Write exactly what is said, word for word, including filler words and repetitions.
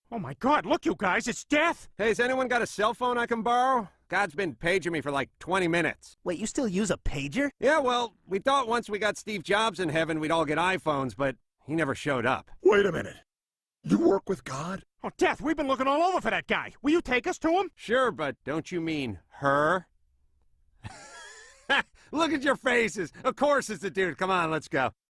Oh my god, look you guys, it's Death! Hey, has anyone got a cell phone I can borrow? God's been paging me for like twenty minutes. Wait, you still use a pager? Yeah, well, we thought once we got Steve Jobs in heaven we'd all get iPhones, but he never showed up. Wait a minute. You work with God? Oh, Death, we've been looking all over for that guy. Will you take us to him? Sure, but don't you mean her? Look at your faces. Of course it's the dude. Come on, let's go.